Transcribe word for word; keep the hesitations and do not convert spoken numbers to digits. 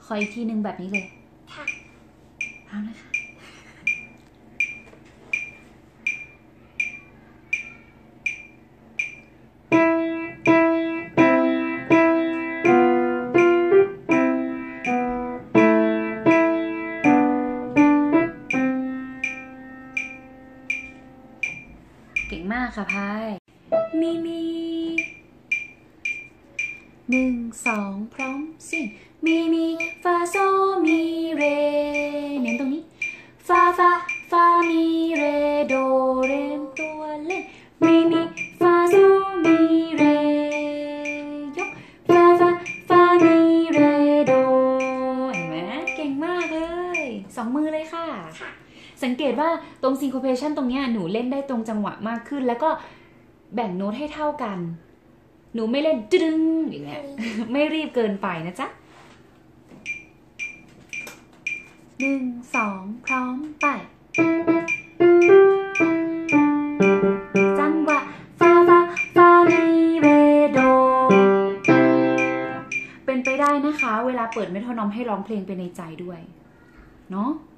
ออีกทีหนึ่งแบบนี้เลยค่ะเอานะคะเก่งมากค่ะพายมีมีหนึ่งสองพร้อมสิมีมีฟาโซมีเรเน้นตรงนี้ฟาฟาฟามีเรโดเรมตัวเล่นมีมีฟาโซมีเรยกฟาฟาฟามีเรโดเห็นไหมเก่งมากเลยสองมือเลยค่ะสังเกตว่าตรง syncopation ตรงนี้หนูเล่นได้ตรงจังหวะมากขึ้นแล้วก็แบ่งโน้ตให้เท่ากันหนูไม่เล่นดึงอย่างเงี้ยไม่รีบเกินไปนะจ๊ะหนึ่งสองพร้อมไปจังหวะฟาฟาฟามีเรโดเป็นไปได้นะคะเวลาเปิดเมโทรนอมให้ร้องเพลงไปในใจด้วยเนาะ